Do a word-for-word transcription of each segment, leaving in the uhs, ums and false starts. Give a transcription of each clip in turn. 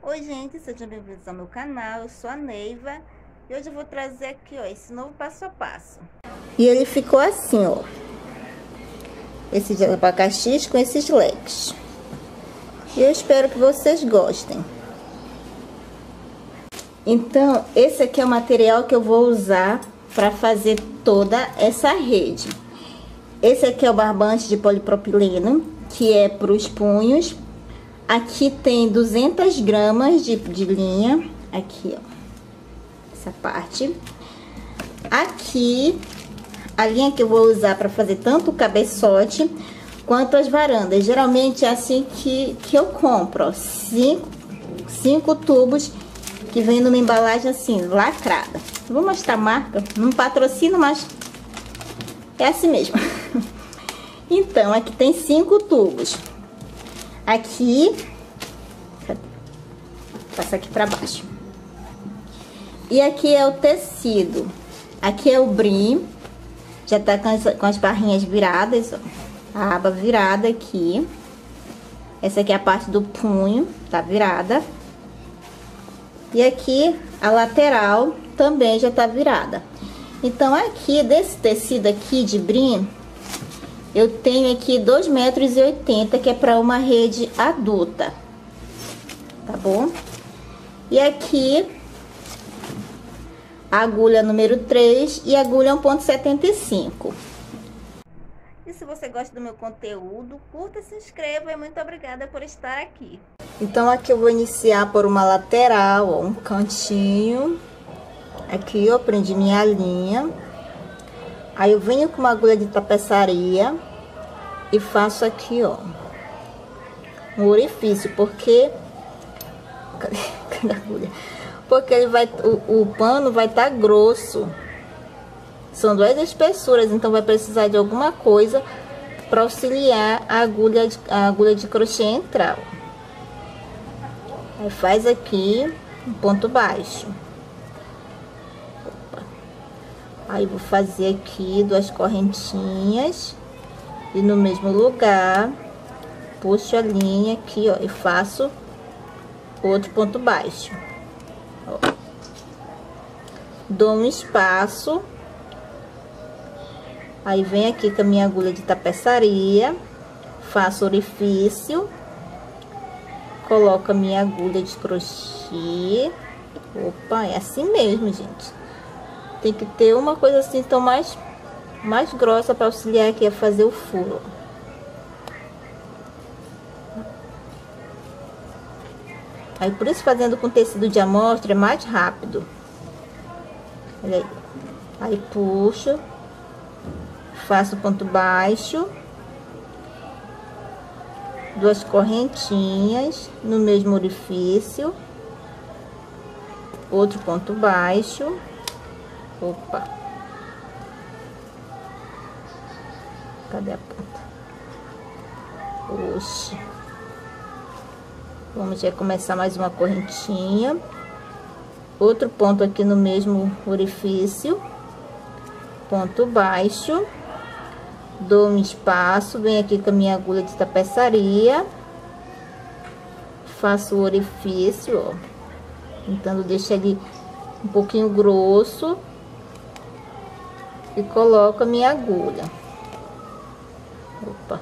Oi gente, sejam bem-vindos ao meu canal, eu sou a Neiva e hoje eu vou trazer aqui, ó, esse novo passo a passo. E ele ficou assim, ó, esses abacaxis com esses leques. E eu espero que vocês gostem. Então, esse aqui é o material que eu vou usar para fazer toda essa rede. Esse aqui é o barbante de polipropileno, que é para os punhos. Aqui tem duzentas gramas de, de linha, aqui, ó, essa parte. Aqui, a linha que eu vou usar para fazer tanto o cabeçote quanto as varandas. Geralmente é assim que, que eu compro, ó, cinco, cinco tubos que vem numa embalagem assim, lacrada. Vou mostrar a marca, não patrocino, mas é assim mesmo. Então, aqui tem cinco tubos. Aqui, cadê? Passa aqui pra baixo. E aqui é o tecido. Aqui é o brim. Já tá com as, com as barrinhas viradas, ó. A aba virada aqui. Essa aqui é a parte do punho, tá virada. E aqui, a lateral também já tá virada. Então, aqui, desse tecido aqui de brim, eu tenho aqui dois metros e oitenta, que é para uma rede adulta, tá bom? E aqui, a agulha número três e a agulha um ponto setenta e cinco. E se você gosta do meu conteúdo, curta, se inscreva e muito obrigada por estar aqui. Então, aqui eu vou iniciar por uma lateral, ó, um cantinho. Aqui eu prendi minha linha. Aí eu venho com uma agulha de tapeçaria e faço aqui, ó, um orifício, porque cadê, cadê a agulha? Porque ele vai, o, o pano vai estar tá grosso. São duas espessuras, então vai precisar de alguma coisa para auxiliar a agulha de, a agulha de crochê entrar. Aí faz aqui um ponto baixo. Aí vou fazer aqui duas correntinhas e no mesmo lugar puxo a linha aqui, ó, e faço outro ponto baixo. Ó. Dou um espaço. Aí vem aqui com a minha agulha de tapeçaria, faço orifício, coloco a minha agulha de crochê. Opa, é assim mesmo, gente. Tem que ter uma coisa assim, então mais, mais grossa para auxiliar aqui a fazer o furo. Aí por isso fazendo com tecido de amostra é mais rápido. Olha aí. Aí puxo, faço ponto baixo, duas correntinhas no mesmo orifício, outro ponto baixo. Opa, cadê a ponta? Oxe, vamos já começar mais uma correntinha, outro ponto aqui no mesmo orifício, ponto baixo, dou um espaço, venho aqui com a minha agulha de tapeçaria, faço o orifício, ó, tentando deixar ele um pouquinho grosso. E coloco a minha agulha. Opa.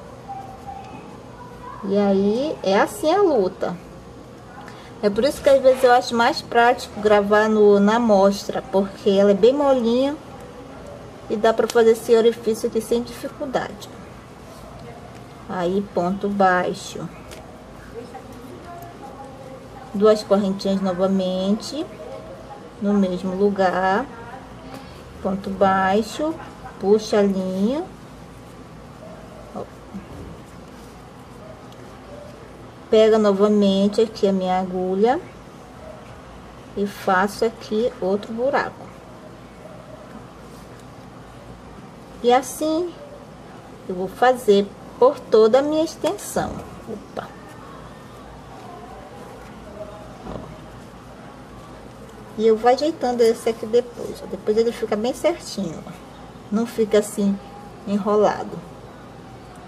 E aí, é assim a luta. É por isso que às vezes eu acho mais prático gravar no, na amostra, porque ela é bem molinha e dá pra fazer esse orifício aqui sem dificuldade. Aí, ponto baixo. Duas correntinhas novamente, no mesmo lugar. Ponto baixo, puxa a linha, ó. Pega novamente aqui a minha agulha e faço aqui outro buraco. E assim eu vou fazer por toda a minha extensão. Opa. E eu vou ajeitando esse aqui depois, ó. Depois ele fica bem certinho, ó. Não fica assim enrolado.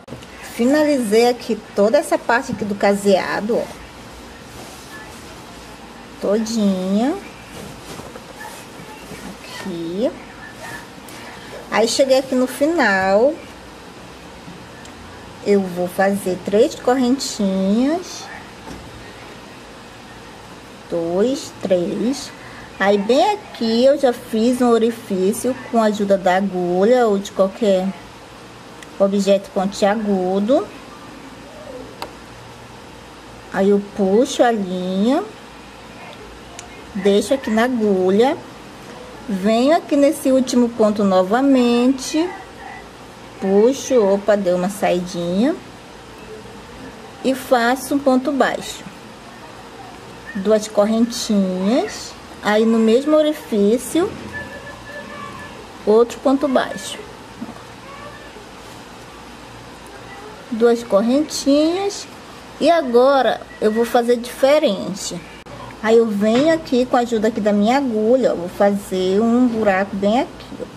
Finalizei aqui toda essa parte aqui do caseado, ó. todinha. Aqui. Aí, cheguei aqui no final. Eu vou fazer três correntinhas. Dois, três. Aí, bem aqui, eu já fiz um orifício com a ajuda da agulha ou de qualquer objeto pontiagudo. Aí, eu puxo a linha, deixo aqui na agulha, venho aqui nesse último ponto novamente, puxo, opa, deu uma saidinha, e faço um ponto baixo. Duas correntinhas, aí no mesmo orifício, outro ponto baixo. Duas correntinhas, e agora eu vou fazer diferente. Aí eu venho aqui com a ajuda aqui da minha agulha, ó, vou fazer um buraco bem aqui, ó.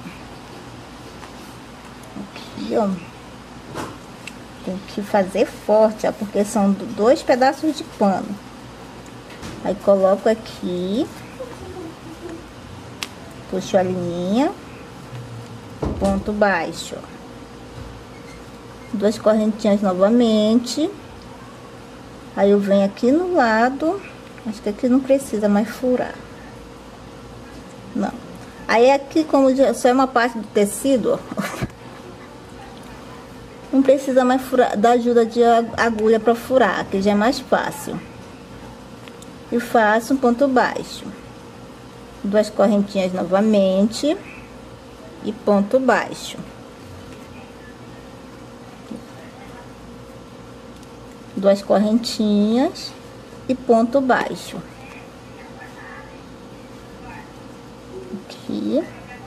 Aqui, ó. Tem que fazer forte, ó, porque são dois pedaços de pano. Aí coloco aqui, puxo a linha, ponto baixo, ó. Duas correntinhas novamente. Aí eu venho aqui no lado, acho que aqui não precisa mais furar. Não. Aí aqui, como já só é uma parte do tecido, ó, não precisa mais furar, da ajuda de agulha para furar, que já é mais fácil. E faço um ponto baixo, duas correntinhas novamente e ponto baixo, duas correntinhas e ponto baixo aqui.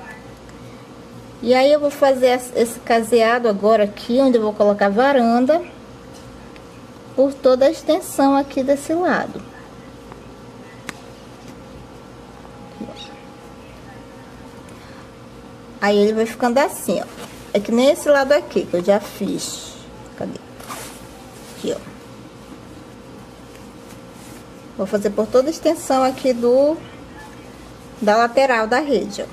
E aí eu vou fazer esse caseado agora aqui, onde eu vou colocar varanda, por toda a extensão aqui desse lado. Aí ele vai ficando assim, ó. É que nem esse lado aqui, que eu já fiz. Cadê? Aqui, ó. Vou fazer por toda a extensão aqui do... da lateral da rede, ó.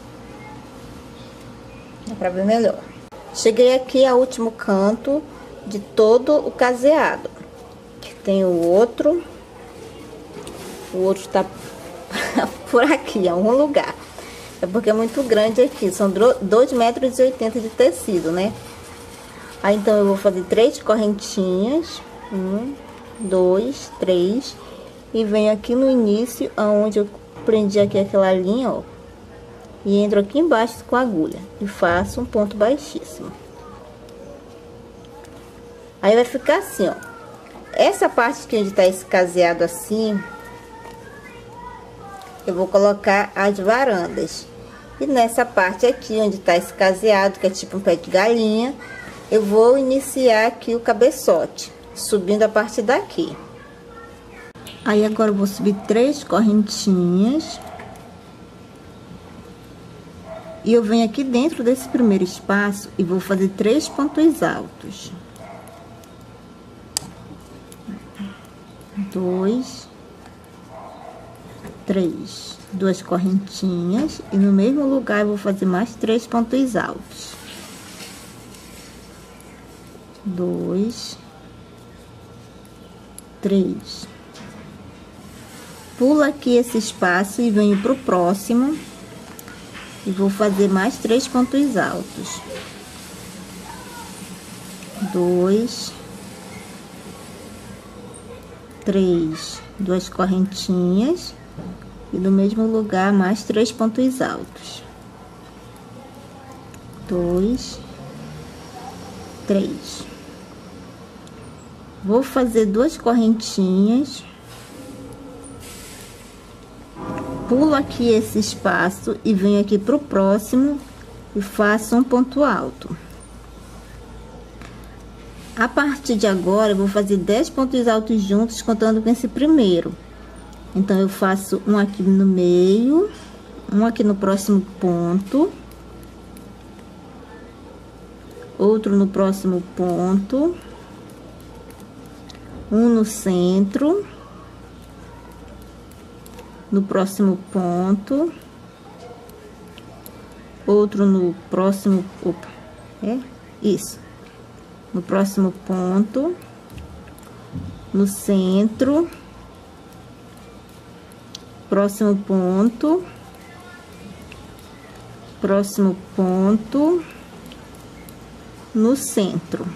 Dá pra ver melhor. Cheguei aqui ao último canto de todo o caseado. Que tem o outro. O outro tá por aqui, em algum lugar. É porque é muito grande aqui, são dois metros e oitenta de tecido, né? Aí, então, eu vou fazer três correntinhas. Um, dois, três. E venho aqui no início, aonde eu prendi aqui aquela linha, ó. E entro aqui embaixo com a agulha. E faço um ponto baixíssimo. Aí, vai ficar assim, ó. Essa parte aqui onde tá esse caseado assim, eu vou colocar as varandas. E nessa parte aqui, onde tá esse caseado, que é tipo um pé de galinha, eu vou iniciar aqui o cabeçote, subindo a partir daqui. Aí agora eu vou subir três correntinhas. E eu venho aqui dentro desse primeiro espaço e vou fazer três pontos altos. Dois, três. Duas correntinhas e no mesmo lugar eu vou fazer mais três pontos altos. Dois, três. Pulo aqui esse espaço e venho pro próximo e vou fazer mais três pontos altos. Dois, três. Duas correntinhas. E no mesmo lugar, mais três pontos altos. Dois, três. Vou fazer duas correntinhas. Pulo aqui esse espaço e venho aqui pro próximo e faço um ponto alto. A partir de agora, eu vou fazer dez pontos altos juntos, contando com esse primeiro. Então, eu faço um aqui no meio, um aqui no próximo ponto, outro no próximo ponto, um no centro, no próximo ponto, outro no próximo, opa, é isso, no próximo ponto, no centro, próximo ponto, próximo ponto, no centro.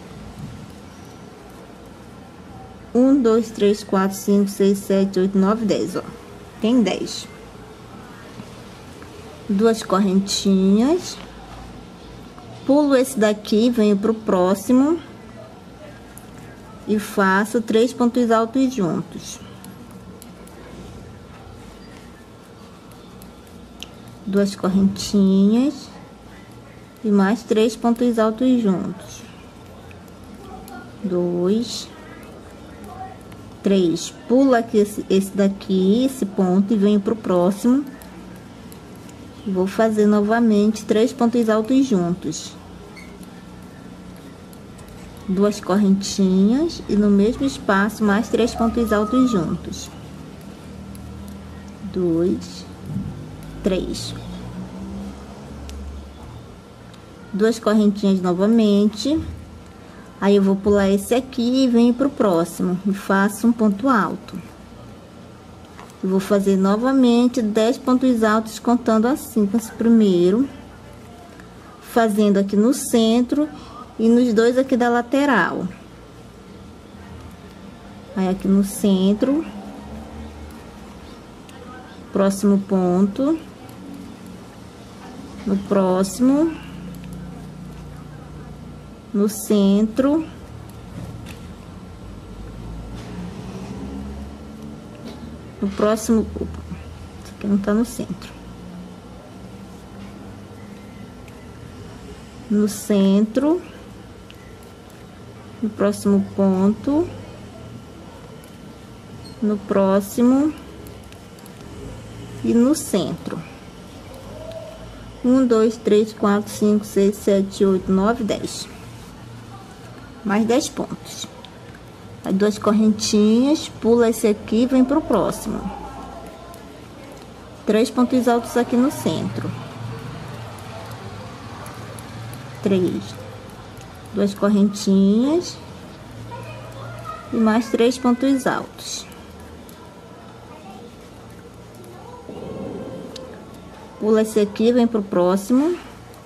Um, dois, três, quatro, cinco, seis, sete, oito, nove, dez, ó. Tem dez. Duas correntinhas. Pulo esse daqui, venho pro próximo. E faço três pontos altos juntos. Duas correntinhas. E mais três pontos altos juntos. Dois. Três. Pulo aqui esse, esse daqui, esse ponto, e venho pro próximo. Vou fazer novamente três pontos altos juntos. Duas correntinhas e no mesmo espaço mais três pontos altos juntos. Dois, três. Duas correntinhas novamente. Aí eu vou pular esse aqui e venho pro próximo e faço um ponto alto. Eu vou fazer novamente dez pontos altos, contando assim com esse primeiro, fazendo aqui no centro e nos dois aqui da lateral. Aí aqui no centro, próximo ponto, no próximo, no centro, no próximo, opa, esse aqui não tá no centro, no centro, no próximo ponto, no próximo e no centro. Um, dois, três, quatro, cinco, seis, sete, oito, nove, dez. Mais dez pontos. Aí duas correntinhas, pula esse aqui e vem pro próximo. Três pontos altos aqui no centro. Três. Duas correntinhas e mais três pontos altos. Pula esse aqui, vem pro próximo.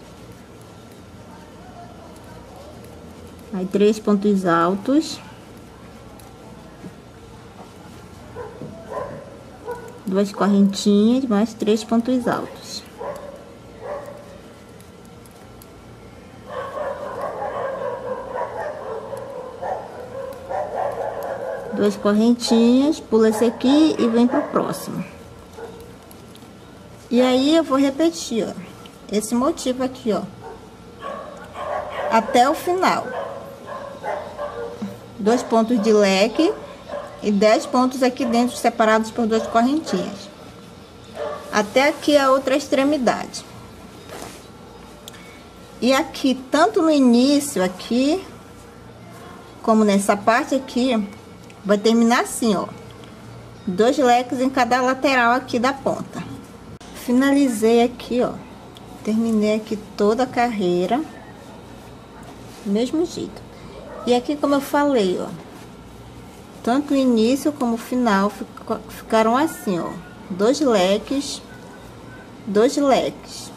Aí três pontos altos. Duas correntinhas, mais três pontos altos. Duas correntinhas, pula esse aqui e vem pro próximo. E aí eu vou repetir, ó, esse motivo aqui, ó, até o final. Dois pontos de leque e dez pontos aqui dentro, separados por duas correntinhas. Até aqui a outra extremidade. E aqui, tanto no início aqui, como nessa parte aqui, vai terminar assim, ó. Dois leques em cada lateral aqui da ponta. Finalizei aqui, ó. Terminei aqui toda a carreira. Do mesmo jeito. E aqui, como eu falei, ó. Tanto o início como o final ficaram assim, ó. Dois leques. Dois leques.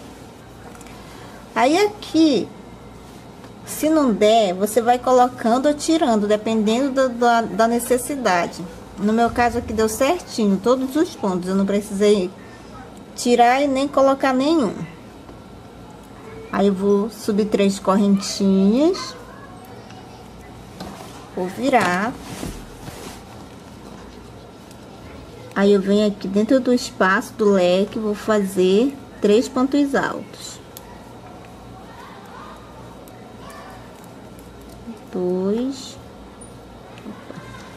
Aí aqui, se não der, você vai colocando ou tirando, dependendo da, da, da necessidade. No meu caso aqui deu certinho, todos os pontos. Eu não precisei tirar e nem colocar nenhum. Aí eu vou subir três correntinhas. Vou virar. Aí eu venho aqui dentro do espaço do leque, vou fazer três pontos altos. Dois. Opa.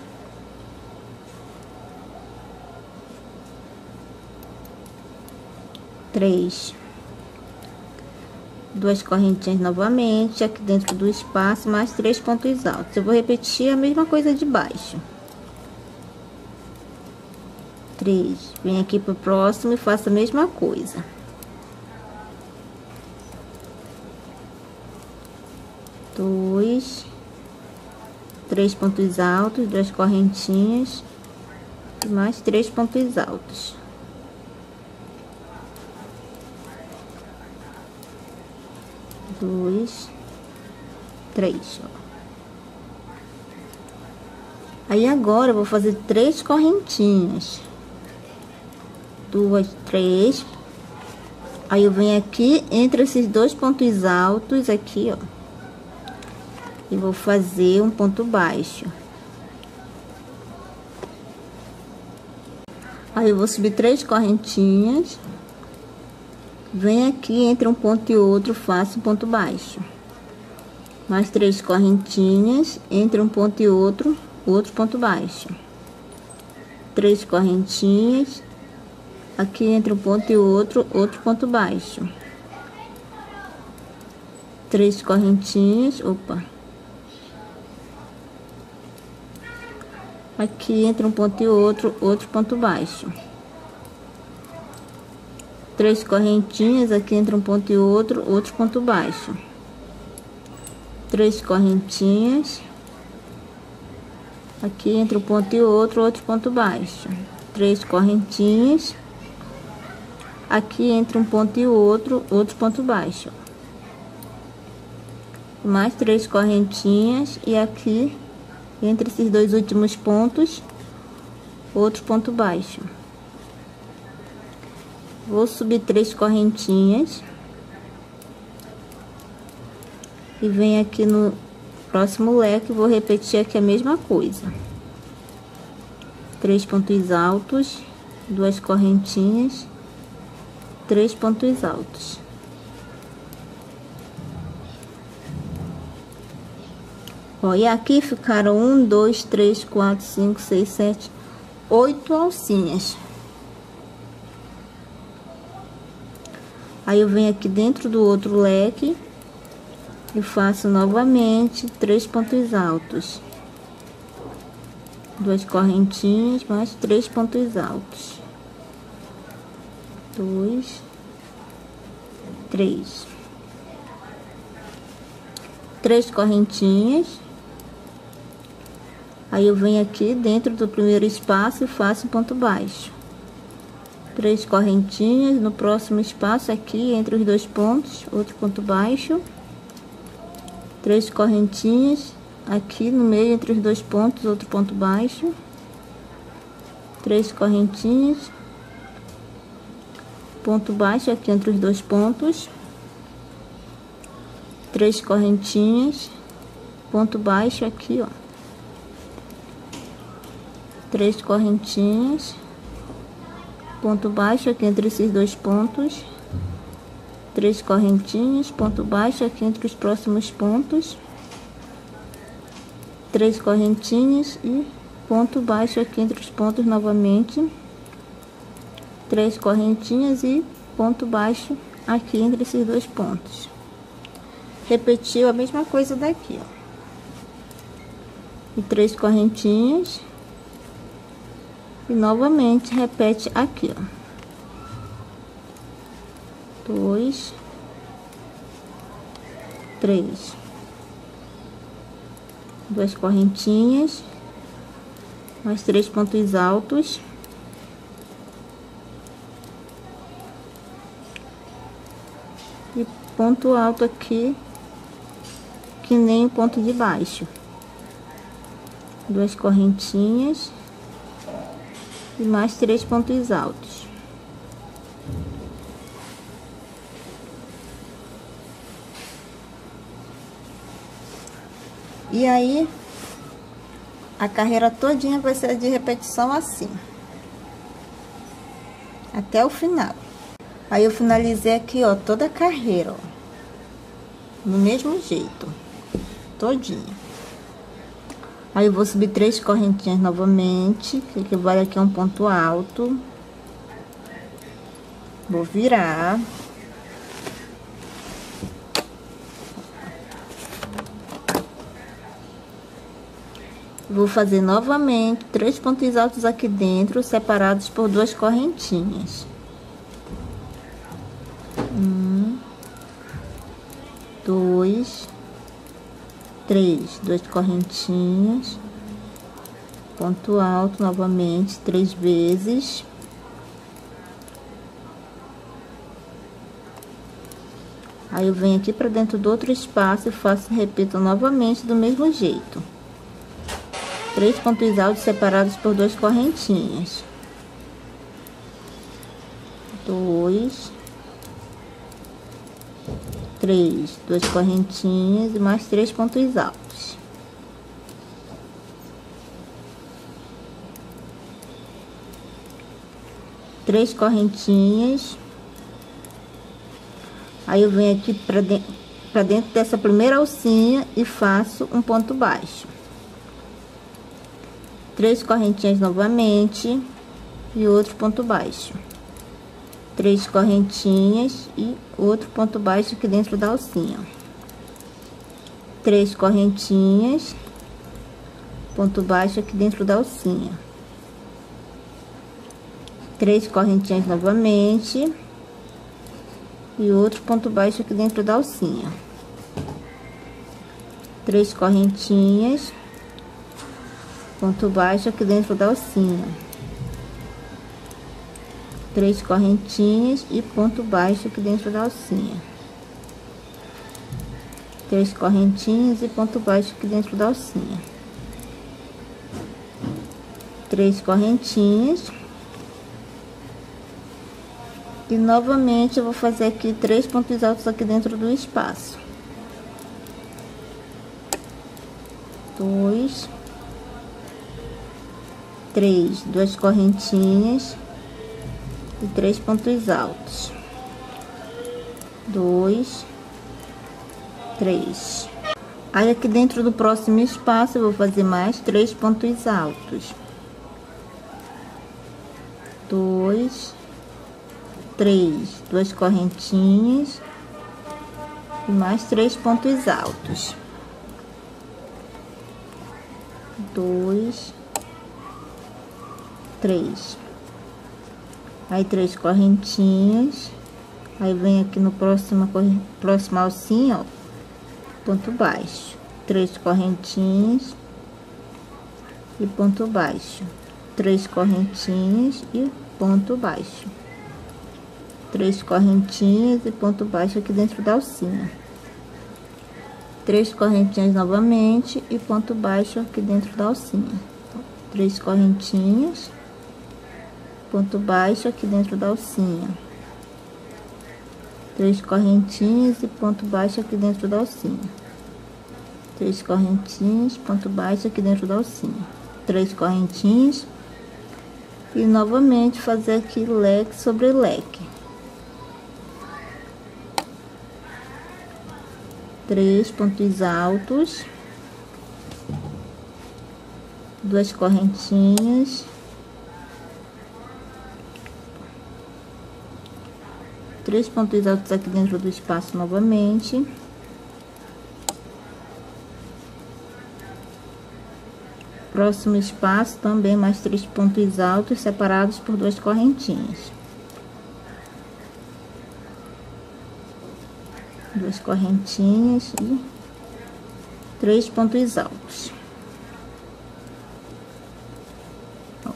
Três. Duas correntinhas novamente, aqui dentro do espaço, mais três pontos altos. Eu vou repetir a mesma coisa de baixo. três. Vem aqui pro próximo e faço a mesma coisa. Dois, três pontos altos, duas correntinhas e mais três pontos altos. Dois, três, ó. Aí agora eu vou fazer três correntinhas. Duas, três. Aí eu venho aqui entre esses dois pontos altos aqui, ó. E vou fazer um ponto baixo. Aí eu vou subir três correntinhas. Venho aqui entre um ponto e outro, faço um ponto baixo. Mais três correntinhas, entre um ponto e outro, outro ponto baixo. Três correntinhas, aqui entre um ponto e outro, outro ponto baixo. Três correntinhas, opa. Aqui entre um ponto e outro, outro ponto baixo. Três correntinhas, aqui entre um ponto e outro, outro ponto baixo. Três correntinhas, aqui entre um ponto e outro, outro ponto baixo. Três correntinhas, aqui entre um ponto e outro, outro ponto baixo. Mais três correntinhas e aqui entre esses dois últimos pontos, outro ponto baixo. Vou subir três correntinhas e venho aqui no próximo leque, vou repetir aqui a mesma coisa. Três pontos altos, duas correntinhas, três pontos altos. Ó, e aqui ficaram um, dois, três, quatro, cinco, seis, sete, oito alcinhas. Aí eu venho aqui dentro do outro leque e faço novamente três pontos altos, duas correntinhas, mais três pontos altos, dois, três, três correntinhas. Aí eu venho aqui dentro do primeiro espaço e faço um ponto baixo. Três correntinhas, no próximo espaço aqui, entre os dois pontos, outro ponto baixo. Três correntinhas, aqui no meio, entre os dois pontos, outro ponto baixo. Três correntinhas. Ponto baixo aqui entre os dois pontos. Três correntinhas. Ponto baixo aqui, ó. Três correntinhas. Ponto baixo aqui entre esses dois pontos, três correntinhas, ponto baixo aqui entre os próximos pontos, três correntinhas e ponto baixo aqui entre os pontos novamente, três correntinhas e ponto baixo aqui entre esses dois pontos. Repetiu a mesma coisa daqui, ó. E três correntinhas. E novamente repete aqui, ó. Dois, três. Duas correntinhas, mais três pontos altos. E ponto alto aqui, que nem o ponto de baixo. Duas correntinhas. E mais três pontos altos. E aí, a carreira todinha vai ser de repetição assim. Até o final. Aí eu finalizei aqui, ó, toda a carreira, ó. No mesmo jeito. Todinha. Aí eu vou subir três correntinhas novamente, que equivale aqui a um ponto alto. Vou virar. Vou fazer novamente três pontos altos aqui dentro, separados por duas correntinhas. Um, dois, três, duas correntinhas, ponto alto novamente três vezes. Aí eu venho aqui para dentro do outro espaço e faço, repito novamente do mesmo jeito. Três pontos altos separados por duas correntinhas. Dois, três, duas correntinhas e mais três pontos altos. Três correntinhas. Aí eu venho aqui para dentro, para dentro dessa primeira alcinha e faço um ponto baixo. Três correntinhas novamente e outro ponto baixo. Três correntinhas e outro ponto baixo aqui dentro da alcinha. Três correntinhas, ponto baixo aqui dentro da alcinha. Três correntinhas novamente e outro ponto baixo aqui dentro da alcinha. Três correntinhas, ponto baixo aqui dentro da alcinha. Três correntinhas e ponto baixo aqui dentro da alcinha. Três correntinhas e ponto baixo aqui dentro da alcinha. Três correntinhas. E novamente eu vou fazer aqui três pontos altos aqui dentro do espaço. Dois, três, duas correntinhas e três pontos altos. Dois, três. Aí aqui dentro do próximo espaço eu vou fazer mais três pontos altos. Dois, três, duas correntinhas e mais três pontos altos. Dois, três. Aí três correntinhas. Aí vem aqui no próximo próximo alcinha, ó, ponto baixo. Três correntinhas e ponto baixo. Três correntinhas e ponto baixo. Três correntinhas e ponto baixo aqui dentro da alcinha. Três correntinhas novamente e ponto baixo aqui dentro da alcinha. Três correntinhas, ponto baixo aqui dentro da alcinha. Três correntinhas e ponto baixo aqui dentro da alcinha. Três correntinhas, ponto baixo aqui dentro da alcinha. Três correntinhas e novamente fazer aqui leque sobre leque. Três pontos altos, duas correntinhas, três pontos altos aqui dentro do espaço novamente, próximo espaço também mais três pontos altos separados por duas correntinhas. Duas correntinhas e três pontos altos. Ó.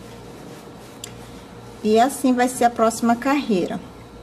E assim vai ser a próxima carreira.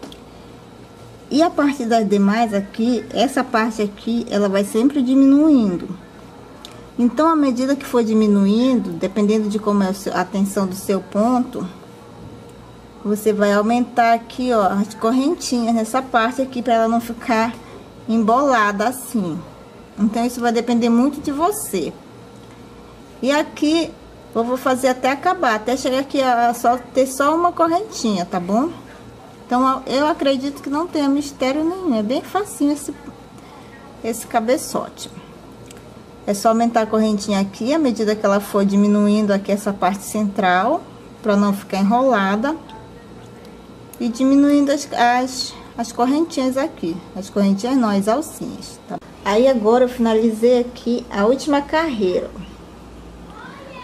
E a partir das demais aqui, essa parte aqui, ela vai sempre diminuindo. Então, à medida que for diminuindo, dependendo de como é a tensão do seu ponto, você vai aumentar aqui, ó, as correntinhas nessa parte aqui, para ela não ficar embolada assim. Então, isso vai depender muito de você. E aqui, eu vou fazer até acabar, até chegar aqui a só ter só uma correntinha, tá bom? Então, eu acredito que não tenha mistério nenhum, é bem facinho esse, esse cabeçote. É só aumentar a correntinha aqui, à medida que ela for diminuindo aqui essa parte central, para não ficar enrolada. E diminuindo as, as, as correntinhas aqui. As correntinhas não, as alcinhas, tá? Aí agora eu finalizei aqui a última carreira.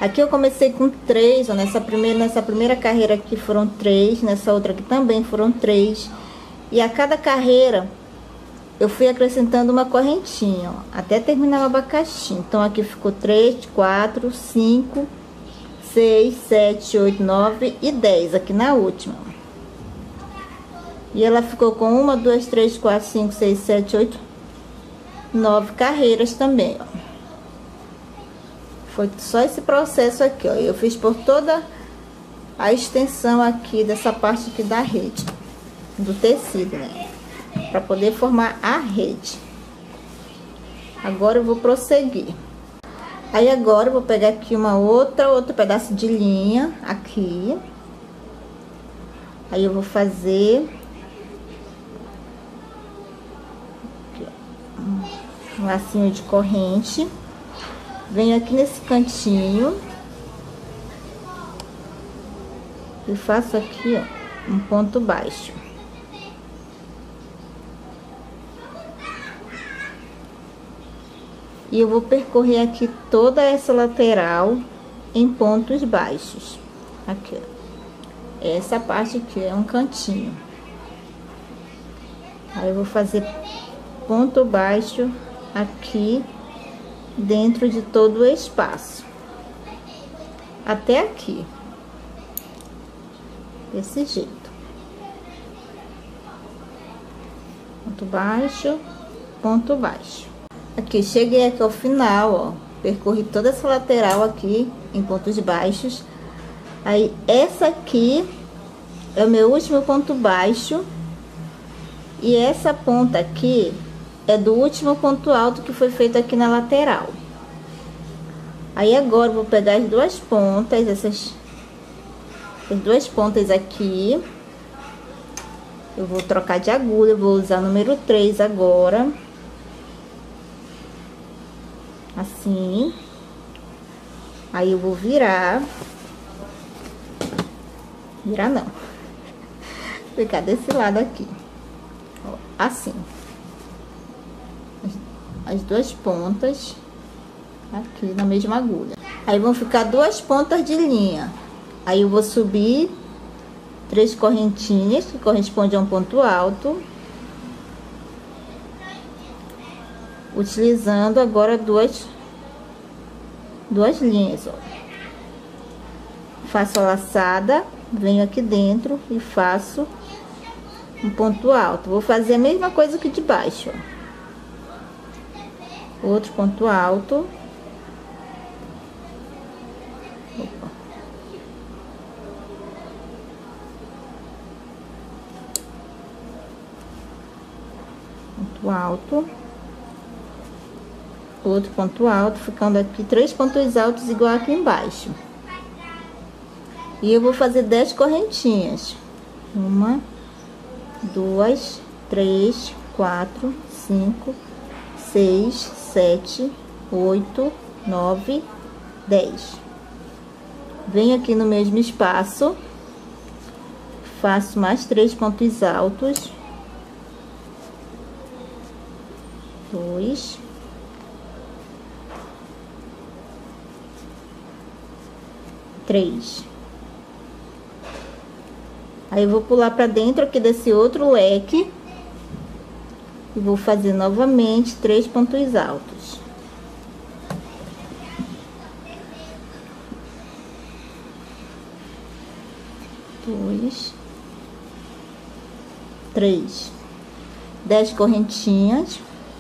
Aqui eu comecei com três, ó, nessa primeira, nessa primeira carreira aqui foram três, nessa outra aqui também foram três. E a cada carreira eu fui acrescentando uma correntinha, ó, até terminar o abacaxi. Então aqui ficou três, quatro, cinco, seis, sete, oito, nove e dez aqui na última. E ela ficou com uma, duas, três, quatro, cinco, seis, sete, oito, nove carreiras também, ó. Foi só esse processo aqui, ó. Eu fiz por toda a extensão aqui dessa parte aqui da rede, do tecido, né? Pra poder formar a rede. Agora eu vou prosseguir. Aí agora eu vou pegar aqui uma outra, outro pedaço de linha aqui. Aí eu vou fazer aqui, ó, um lacinho de corrente. Venho aqui nesse cantinho e faço aqui, ó, um ponto baixo. E eu vou percorrer aqui toda essa lateral em pontos baixos. Aqui, ó. Essa parte aqui é um cantinho. Aí eu vou fazer ponto baixo aqui dentro de todo o espaço, até aqui, desse jeito. Ponto baixo, ponto baixo. Aqui, cheguei aqui ao final, ó, percorri toda essa lateral aqui em pontos baixos. Aí, essa aqui é o meu último ponto baixo. E essa ponta aqui é do último ponto alto que foi feito aqui na lateral. Aí agora eu vou pegar as duas pontas, essas as duas pontas aqui. Eu vou trocar de agulha, eu vou usar o número três agora. Assim. Aí eu vou virar. Virar não. Ficar desse lado aqui. Ó, assim. As duas pontas aqui na mesma agulha. Aí vão ficar duas pontas de linha. Aí eu vou subir três correntinhas que correspondem a um ponto alto, utilizando agora duas duas linhas, ó. Faço a laçada, venho aqui dentro e faço um ponto alto. Vou fazer a mesma coisa que de baixo, ó. Outro ponto alto. Opa. Ponto alto. Outro ponto alto, ficando aqui três pontos altos igual aqui embaixo. E eu vou fazer dez correntinhas. Uma, duas, três, quatro, cinco, seis, sete, oito, nove, dez. Venho aqui no mesmo espaço, faço mais três pontos altos. Dois. Três. Aí eu vou pular pra dentro aqui desse outro leque. E vou fazer novamente três pontos altos. Dois. Três. Dez correntinhas.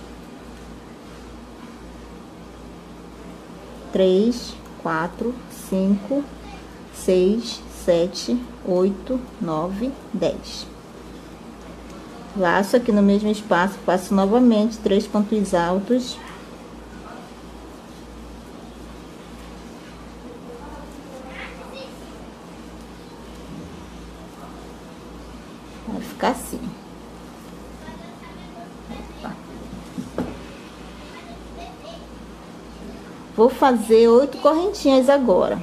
Três, quatro, cinco, seis, sete, oito, nove, dez. Laço aqui no mesmo espaço, faço novamente três pontos altos. Vai ficar assim. Opa. Vou fazer oito correntinhas agora.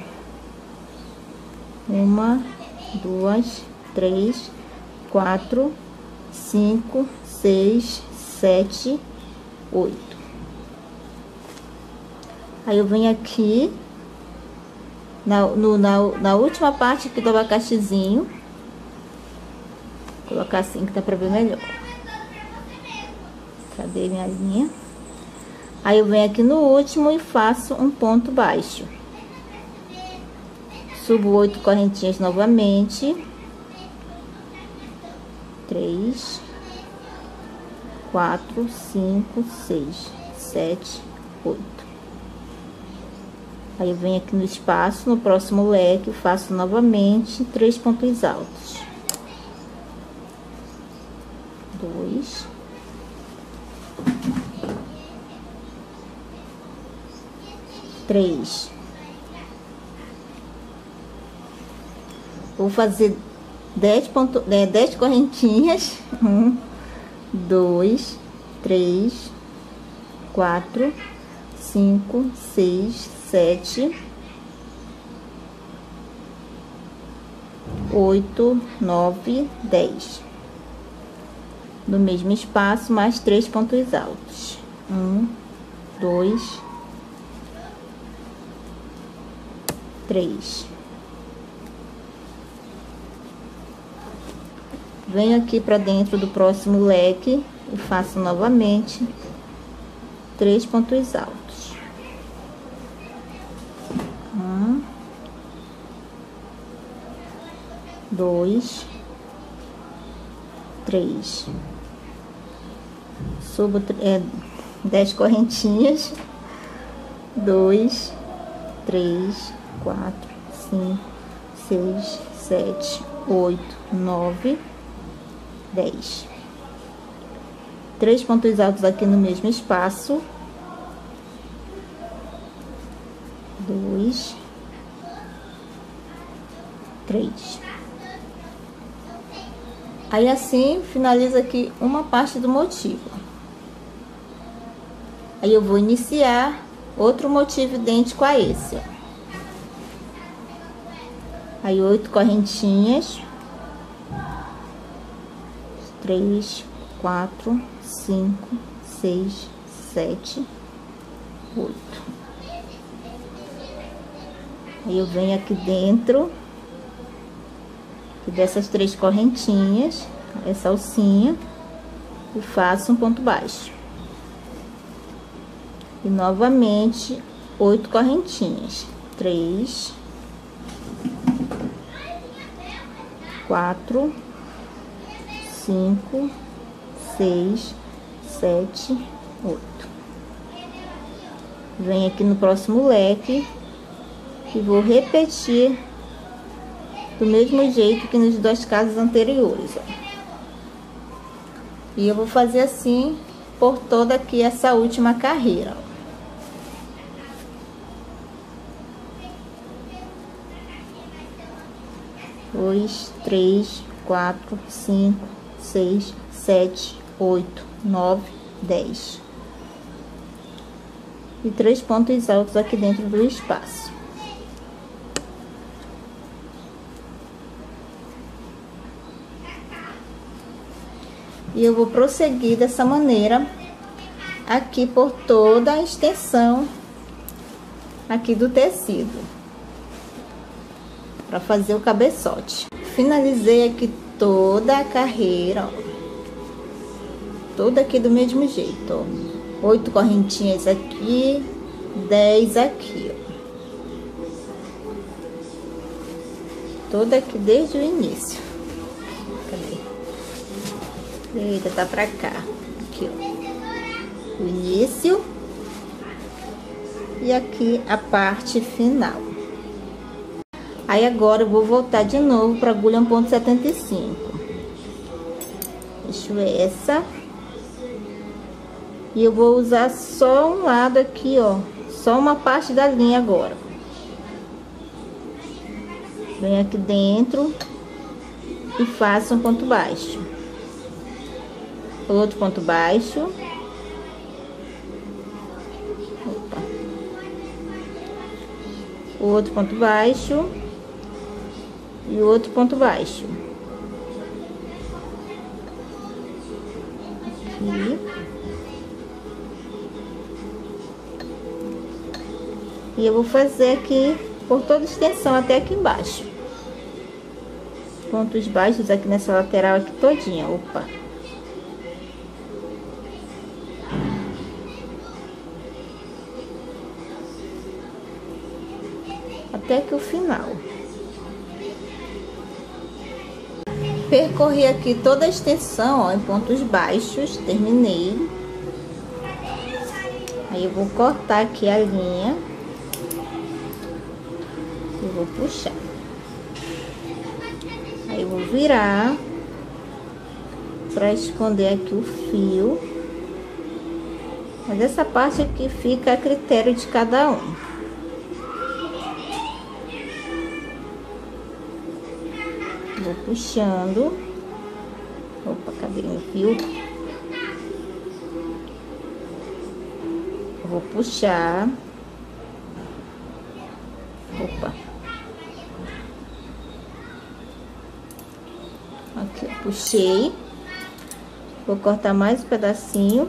Uma, duas, três, quatro, cinco, seis, sete, oito. Aí eu venho aqui na, no, na, na última parte aqui do abacaxizinho. Vou colocar assim que dá pra ver melhor. Cadê minha linha? Aí eu venho aqui no último e faço um ponto baixo. Subo oito correntinhas novamente. Três, quatro, cinco, seis, sete, oito. Aí eu venho aqui no espaço, no próximo leque, faço novamente três pontos altos. Dois. Três. Vou fazer dez, ponto, é, dez correntinhas. Um, dois, três, quatro, cinco, seis, sete, oito, nove, dez. No mesmo espaço, mais três pontos altos. Um, dois, três. Venho aqui para dentro do próximo leque e faço novamente três pontos altos. Um, dois, três. Subo é, dez correntinhas. Dois, três, quatro, cinco, seis, sete, oito, nove, dez. Três pontos altos aqui no mesmo espaço. Dois, três. Aí assim finaliza aqui uma parte do motivo. Aí eu vou iniciar outro motivo idêntico a esse, ó. Aí oito correntinhas. Três, quatro, cinco, seis, sete, oito. Aí eu venho aqui dentro dessas três correntinhas, essa alcinha, e faço um ponto baixo. E novamente oito correntinhas. Três, quatro, cinco, seis, sete, oito. Venho aqui no próximo leque e vou repetir do mesmo jeito que nos dois casos anteriores, ó. E eu vou fazer assim por toda aqui essa última carreira, ó. Dois, três, quatro, cinco, seis, sete, oito, nove, dez. E três pontos altos aqui dentro do espaço. E eu vou prosseguir dessa maneira aqui por toda a extensão aqui do tecido, para fazer o cabeçote. Finalizei aqui toda a carreira, ó, toda aqui do mesmo jeito, ó. Oito correntinhas aqui, dez aqui, ó. Toda aqui desde o início. Cadê? Eita, tá pra cá. Aqui, ó. O início. E aqui a parte final. Aí agora eu vou voltar de novo pra agulha um ponto setenta e cinco. Deixo essa. E eu vou usar só um lado aqui, ó. Só uma parte da linha agora. Venho aqui dentro e faço um ponto baixo. Outro ponto baixo. Opa. Outro ponto baixo. E outro ponto baixo. Aqui. E eu vou fazer aqui por toda a extensão até aqui embaixo. Pontos baixos aqui nessa lateral aqui todinha, opa. Até aqui o final. Percorri aqui toda a extensão, ó, em pontos baixos, terminei. Aí eu vou cortar aqui a linha. E vou puxar. Aí eu vou virar para esconder aqui o fio. Mas essa parte aqui fica a critério de cada um. Vou puxando. Opa, cadê meu fio? Vou puxar. Opa. Aqui, eu puxei. Vou cortar mais um pedacinho.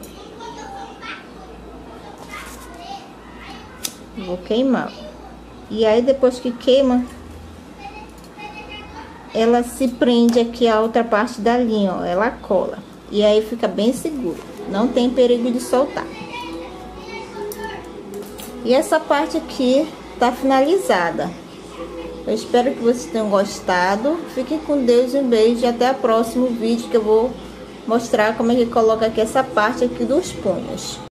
Vou queimar. E aí, depois que queima, ela se prende aqui a outra parte da linha, ó. Ela cola. E aí fica bem seguro. Não tem perigo de soltar. E essa parte aqui tá finalizada. Eu espero que vocês tenham gostado. Fiquem com Deus, um beijo e até o próximo vídeo, que eu vou mostrar como é que coloca aqui essa parte aqui dos punhos.